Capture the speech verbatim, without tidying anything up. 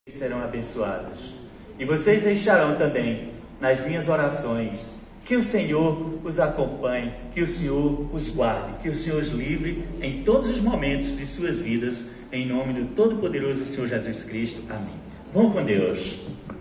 serão abençoados. E vocês estarão também nas minhas orações. Que o Senhor os acompanhe, que o Senhor os guarde, que o Senhor os livre em todos os momentos de suas vidas, em nome do Todo-Poderoso Senhor Jesus Cristo. Amém. Vão com Deus.